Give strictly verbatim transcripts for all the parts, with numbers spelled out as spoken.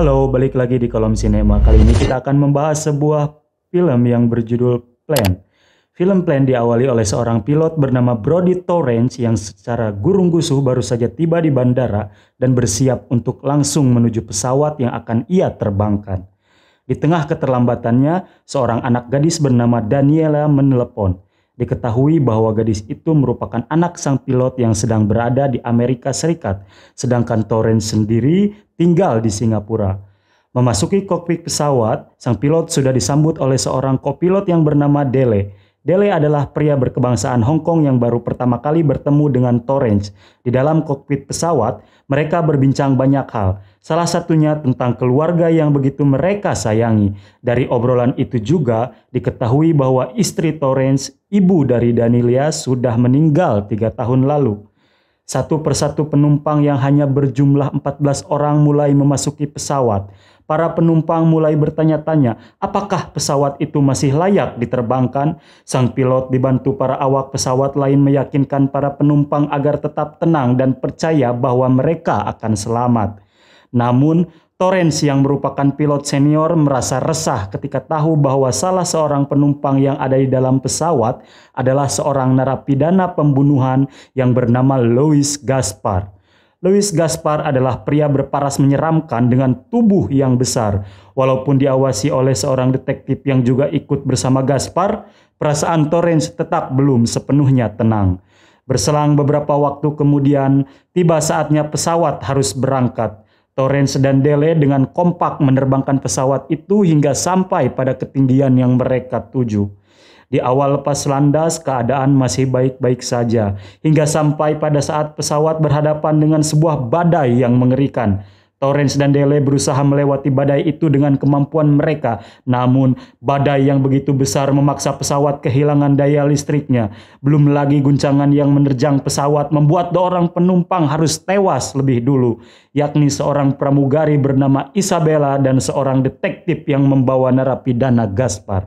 Halo, balik lagi di Kolom Sinema. Kali ini kita akan membahas sebuah film yang berjudul Plane. Film Plane diawali oleh seorang pilot bernama Brodie Torrance yang secara gurung-gusuh baru saja tiba di bandara dan bersiap untuk langsung menuju pesawat yang akan ia terbangkan. Di tengah keterlambatannya, seorang anak gadis bernama Daniela menelepon. Diketahui bahwa gadis itu merupakan anak sang pilot yang sedang berada di Amerika Serikat, sedangkan Torrance sendiri tinggal di Singapura. Memasuki kokpit pesawat, sang pilot sudah disambut oleh seorang kopilot yang bernama Dele. Dele adalah pria berkebangsaan Hong Kong yang baru pertama kali bertemu dengan Torrance. Di dalam kokpit pesawat, mereka berbincang banyak hal. Salah satunya tentang keluarga yang begitu mereka sayangi. Dari obrolan itu juga diketahui bahwa istri Torrance, ibu dari Daniela, sudah meninggal tiga tahun lalu. Satu persatu penumpang yang hanya berjumlah empat belas orang mulai memasuki pesawat. Para penumpang mulai bertanya-tanya, apakah pesawat itu masih layak diterbangkan? Sang pilot dibantu para awak pesawat lain meyakinkan para penumpang agar tetap tenang dan percaya bahwa mereka akan selamat. Namun, Torrance yang merupakan pilot senior merasa resah ketika tahu bahwa salah seorang penumpang yang ada di dalam pesawat adalah seorang narapidana pembunuhan yang bernama Louis Gaspar. Louis Gaspar adalah pria berparas menyeramkan dengan tubuh yang besar. Walaupun diawasi oleh seorang detektif yang juga ikut bersama Gaspar, perasaan Torrance tetap belum sepenuhnya tenang. Berselang beberapa waktu kemudian, tiba saatnya pesawat harus berangkat. Torrance dan Dele dengan kompak menerbangkan pesawat itu hingga sampai pada ketinggian yang mereka tuju. Di awal lepas landas, keadaan masih baik-baik saja, hingga sampai pada saat pesawat berhadapan dengan sebuah badai yang mengerikan. Torrance dan Dele berusaha melewati badai itu dengan kemampuan mereka, namun badai yang begitu besar memaksa pesawat kehilangan daya listriknya. Belum lagi guncangan yang menerjang pesawat membuat dua orang penumpang harus tewas lebih dulu, yakni seorang pramugari bernama Isabella dan seorang detektif yang membawa narapidana Gaspar.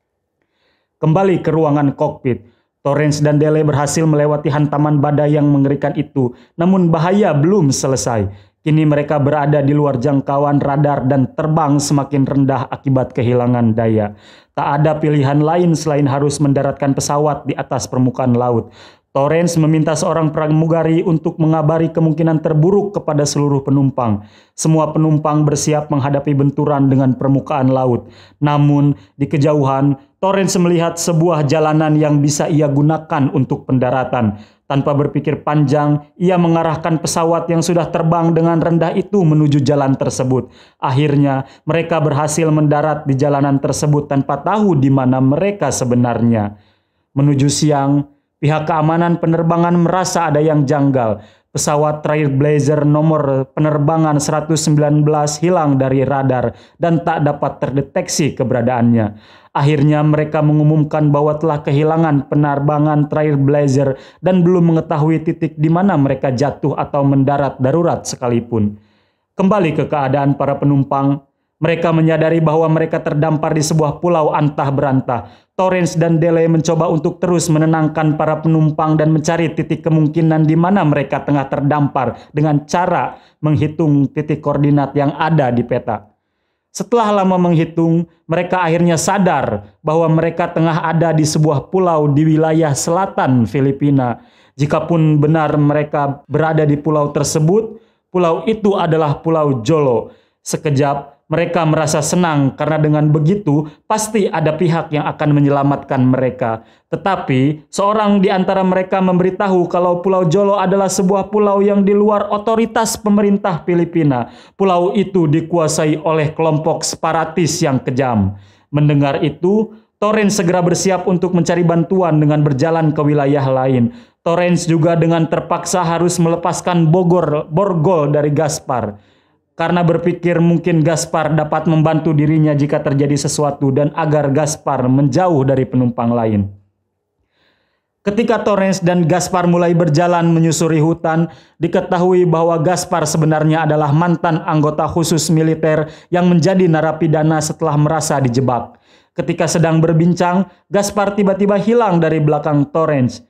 Kembali ke ruangan kokpit, Torrance dan Dele berhasil melewati hantaman badai yang mengerikan itu, namun bahaya belum selesai. Kini mereka berada di luar jangkauan radar dan terbang semakin rendah akibat kehilangan daya. Tak ada pilihan lain selain harus mendaratkan pesawat di atas permukaan laut. Torrance meminta seorang pramugari untuk mengabari kemungkinan terburuk kepada seluruh penumpang. Semua penumpang bersiap menghadapi benturan dengan permukaan laut. Namun, di kejauhan, Torrance melihat sebuah jalanan yang bisa ia gunakan untuk pendaratan. Tanpa berpikir panjang, ia mengarahkan pesawat yang sudah terbang dengan rendah itu menuju jalan tersebut. Akhirnya, mereka berhasil mendarat di jalanan tersebut tanpa tahu di mana mereka sebenarnya. Menuju siang, pihak keamanan penerbangan merasa ada yang janggal. Pesawat Trailblazer nomor penerbangan seratus sembilan belas hilang dari radar dan tak dapat terdeteksi keberadaannya. Akhirnya mereka mengumumkan bahwa telah kehilangan penerbangan Trailblazer dan belum mengetahui titik di mana mereka jatuh atau mendarat darurat sekalipun. Kembali ke keadaan para penumpang, mereka menyadari bahwa mereka terdampar di sebuah pulau antah berantah. Torrance dan Dele mencoba untuk terus menenangkan para penumpang dan mencari titik kemungkinan di mana mereka tengah terdampar dengan cara menghitung titik koordinat yang ada di peta. Setelah lama menghitung, mereka akhirnya sadar bahwa mereka tengah ada di sebuah pulau di wilayah selatan Filipina. Jikapun benar mereka berada di pulau tersebut, pulau itu adalah Pulau Jolo. Sekejap, mereka merasa senang karena dengan begitu pasti ada pihak yang akan menyelamatkan mereka. Tetapi seorang di antara mereka memberitahu kalau Pulau Jolo adalah sebuah pulau yang di luar otoritas pemerintah Filipina. Pulau itu dikuasai oleh kelompok separatis yang kejam. Mendengar itu, Torrance segera bersiap untuk mencari bantuan dengan berjalan ke wilayah lain. Torrance juga dengan terpaksa harus melepaskan bogor, borgol dari Gaspar. Karena berpikir mungkin Gaspar dapat membantu dirinya jika terjadi sesuatu dan agar Gaspar menjauh dari penumpang lain. Ketika Torrance dan Gaspar mulai berjalan menyusuri hutan, diketahui bahwa Gaspar sebenarnya adalah mantan anggota khusus militer yang menjadi narapidana setelah merasa dijebak. Ketika sedang berbincang, Gaspar tiba-tiba hilang dari belakang Torrance.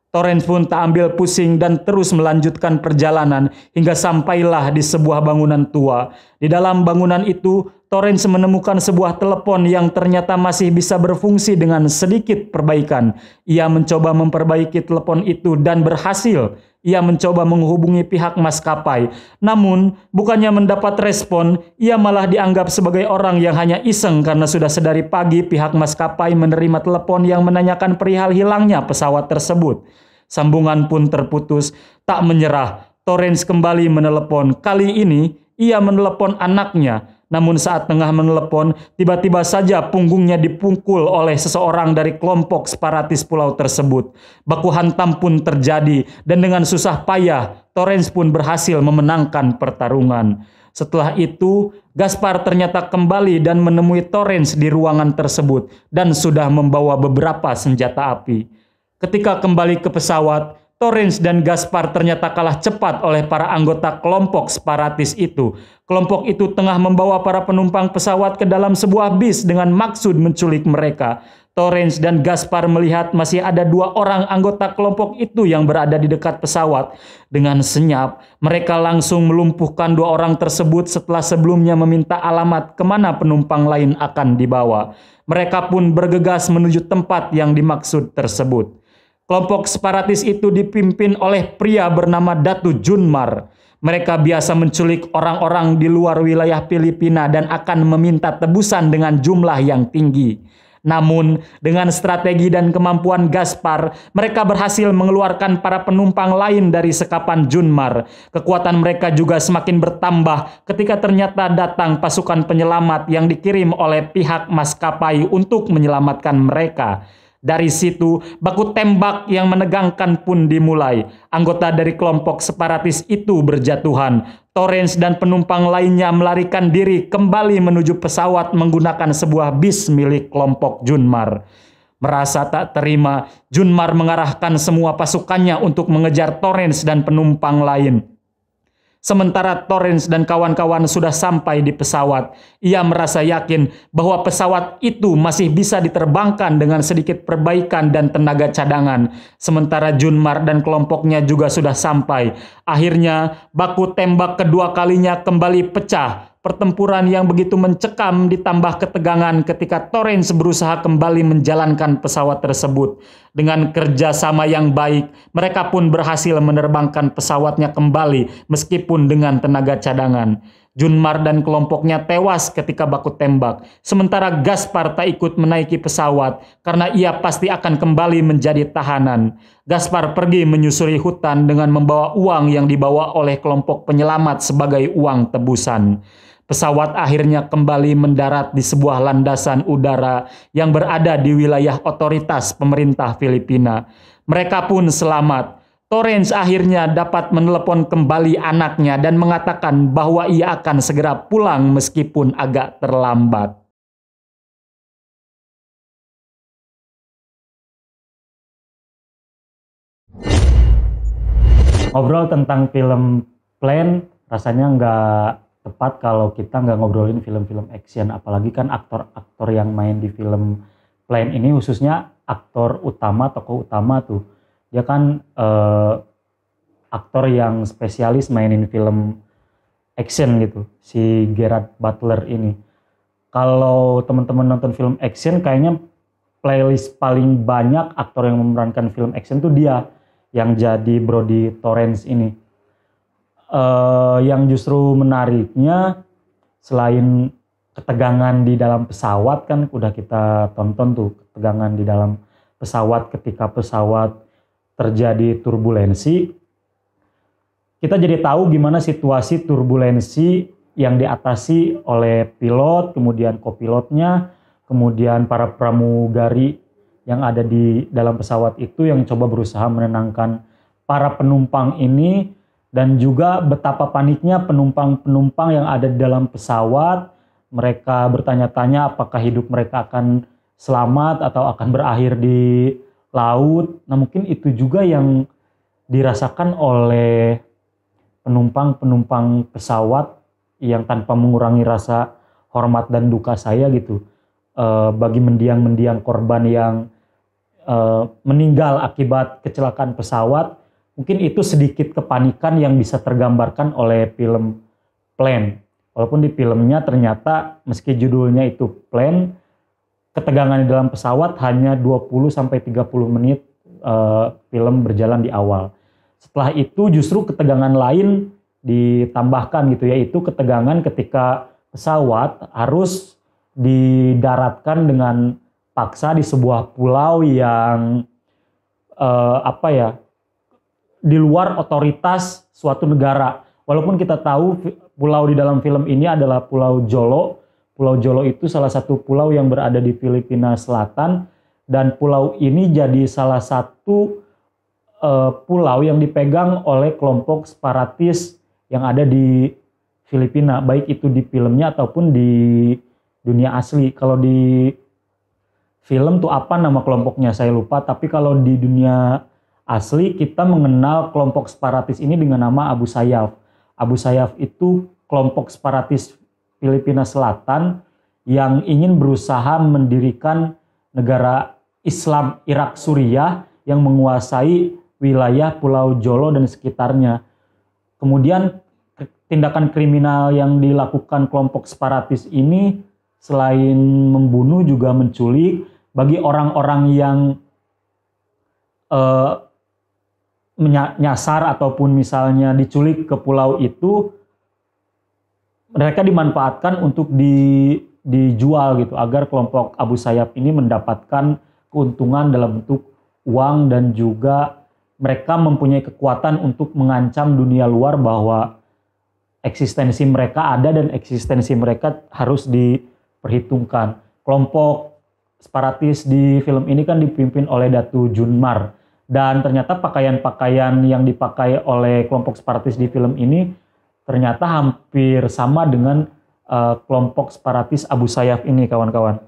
Torrens pun tak ambil pusing dan terus melanjutkan perjalanan hingga sampailah di sebuah bangunan tua. Di dalam bangunan itu, Torrens menemukan sebuah telepon yang ternyata masih bisa berfungsi dengan sedikit perbaikan. Ia mencoba memperbaiki telepon itu dan berhasil. Ia mencoba menghubungi pihak maskapai. Namun, bukannya mendapat respon, ia malah dianggap sebagai orang yang hanya iseng karena sudah sedari pagi pihak maskapai menerima telepon yang menanyakan perihal hilangnya pesawat tersebut. Sambungan pun terputus. Tak menyerah, Torrens kembali menelepon. Kali ini, ia menelepon anaknya. Namun saat tengah menelepon, tiba-tiba saja punggungnya dipukul oleh seseorang dari kelompok separatis pulau tersebut. Baku hantam pun terjadi dan dengan susah payah, Torrens pun berhasil memenangkan pertarungan. Setelah itu, Gaspar ternyata kembali dan menemui Torrens di ruangan tersebut dan sudah membawa beberapa senjata api. Ketika kembali ke pesawat, Torrens dan Gaspar ternyata kalah cepat oleh para anggota kelompok separatis itu. Kelompok itu tengah membawa para penumpang pesawat ke dalam sebuah bis dengan maksud menculik mereka. Torrens dan Gaspar melihat masih ada dua orang anggota kelompok itu yang berada di dekat pesawat. Dengan senyap, mereka langsung melumpuhkan dua orang tersebut setelah sebelumnya meminta alamat kemana penumpang lain akan dibawa. Mereka pun bergegas menuju tempat yang dimaksud tersebut. Kelompok separatis itu dipimpin oleh pria bernama Datu Junmar. Mereka biasa menculik orang-orang di luar wilayah Filipina dan akan meminta tebusan dengan jumlah yang tinggi. Namun, dengan strategi dan kemampuan Gaspar, mereka berhasil mengeluarkan para penumpang lain dari sekapan Junmar. Kekuatan mereka juga semakin bertambah ketika ternyata datang pasukan penyelamat yang dikirim oleh pihak maskapai untuk menyelamatkan mereka. Dari situ, baku tembak yang menegangkan pun dimulai. Anggota dari kelompok separatis itu berjatuhan. Torrens dan penumpang lainnya melarikan diri kembali menuju pesawat menggunakan sebuah bis milik kelompok Junmar. Merasa tak terima, Junmar mengarahkan semua pasukannya untuk mengejar Torrens dan penumpang lain. Sementara Torrens dan kawan-kawan sudah sampai di pesawat, ia merasa yakin bahwa pesawat itu masih bisa diterbangkan dengan sedikit perbaikan dan tenaga cadangan. Sementara Junmar dan kelompoknya juga sudah sampai. Akhirnya, baku tembak kedua kalinya kembali pecah. Pertempuran yang begitu mencekam ditambah ketegangan ketika Torrens berusaha kembali menjalankan pesawat tersebut. Dengan kerjasama yang baik, mereka pun berhasil menerbangkan pesawatnya kembali meskipun dengan tenaga cadangan. Junmar dan kelompoknya tewas ketika baku tembak. Sementara Gaspar tak ikut menaiki pesawat karena ia pasti akan kembali menjadi tahanan. Gaspar pergi menyusuri hutan dengan membawa uang yang dibawa oleh kelompok penyelamat sebagai uang tebusan. Pesawat akhirnya kembali mendarat di sebuah landasan udara yang berada di wilayah otoritas pemerintah Filipina. Mereka pun selamat. Torrens akhirnya dapat menelepon kembali anaknya dan mengatakan bahwa ia akan segera pulang meskipun agak terlambat. Ngobrol tentang film Plane rasanya nggak tepat kalau kita nggak ngobrolin film-film action, apalagi kan aktor-aktor yang main di film Plane ini, khususnya aktor utama, tokoh utama tuh, dia kan eh, aktor yang spesialis mainin film action gitu, si Gerard Butler ini. Kalau teman-teman nonton film action, kayaknya playlist paling banyak aktor yang memerankan film action tuh dia, yang jadi Brody Torrens ini. Uh, yang justru menariknya, selain ketegangan di dalam pesawat, kan udah kita tonton tuh ketegangan di dalam pesawat ketika pesawat terjadi turbulensi, kita jadi tahu gimana situasi turbulensi yang diatasi oleh pilot, kemudian kopilotnya, kemudian para pramugari yang ada di dalam pesawat itu yang coba berusaha menenangkan para penumpang ini. Dan juga betapa paniknya penumpang-penumpang yang ada di dalam pesawat. Mereka bertanya-tanya apakah hidup mereka akan selamat atau akan berakhir di laut. Nah, mungkin itu juga yang dirasakan oleh penumpang-penumpang pesawat yang tanpa mengurangi rasa hormat dan duka saya gitu. E, bagi mendiang-mendiang korban yang uh, meninggal akibat kecelakaan pesawat. Mungkin itu sedikit kepanikan yang bisa tergambarkan oleh film Plane. Walaupun di filmnya ternyata meski judulnya itu Plane, ketegangan di dalam pesawat hanya dua puluh sampai tiga puluh menit uh, film berjalan di awal. Setelah itu justru ketegangan lain ditambahkan gitu, yaitu ketegangan ketika pesawat harus didaratkan dengan paksa di sebuah pulau yang uh, apa ya, di luar otoritas suatu negara. Walaupun kita tahu pulau di dalam film ini adalah Pulau Jolo. Pulau Jolo itu salah satu pulau yang berada di Filipina Selatan, dan pulau ini jadi salah satu uh, pulau yang dipegang oleh kelompok separatis yang ada di Filipina, baik itu di filmnya ataupun di dunia asli. Kalau di film tuh apa nama kelompoknya saya lupa, tapi kalau di dunia asli kita mengenal kelompok separatis ini dengan nama Abu Sayyaf. Abu Sayyaf itu kelompok separatis Filipina Selatan yang ingin berusaha mendirikan negara Islam Irak Suriah yang menguasai wilayah Pulau Jolo dan sekitarnya. Kemudian tindakan kriminal yang dilakukan kelompok separatis ini selain membunuh juga menculik. Bagi orang-orang yang uh, menyasar ataupun misalnya diculik ke pulau itu, mereka dimanfaatkan untuk di, dijual gitu, agar kelompok Abu Sayyaf ini mendapatkan keuntungan dalam bentuk uang, dan juga mereka mempunyai kekuatan untuk mengancam dunia luar bahwa eksistensi mereka ada dan eksistensi mereka harus diperhitungkan. Kelompok separatis di film ini kan dipimpin oleh Datu Junmar, dan ternyata pakaian-pakaian yang dipakai oleh kelompok separatis di film ini ternyata hampir sama dengan uh, kelompok separatis Abu Sayyaf ini, kawan-kawan.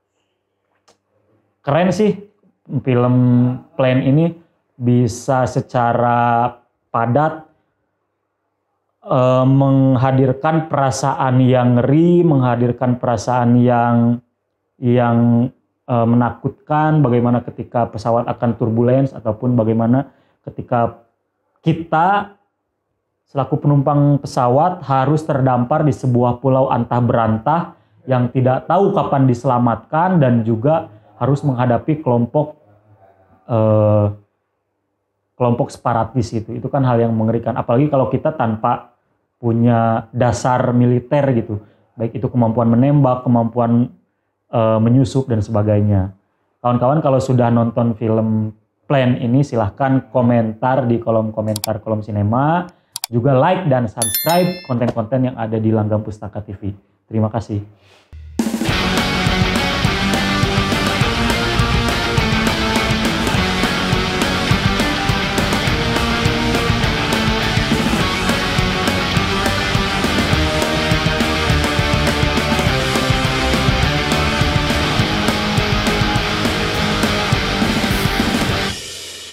Keren sih film Plane ini, bisa secara padat uh, menghadirkan perasaan yang ngeri, menghadirkan perasaan yang yang uh, menakutkan, bagaimana ketika pesawat akan turbulens, ataupun bagaimana ketika kita selaku penumpang pesawat harus terdampar di sebuah pulau antah berantah yang tidak tahu kapan diselamatkan, dan juga harus menghadapi kelompok uh, kelompok separatis itu. Itu kan hal yang mengerikan, apalagi kalau kita tanpa punya dasar militer gitu, baik itu kemampuan menembak, kemampuan uh, menyusup dan sebagainya. Kawan-kawan kalau sudah nonton film Plane ini silahkan komentar di kolom komentar kolom sinema, juga like dan subscribe konten-konten yang ada di Langgam Pustaka T V. Terima kasih.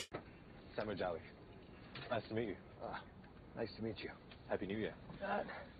Samuel Jolly. Nice to meet you. Ah, nice to meet you. Happy New Year. Uh,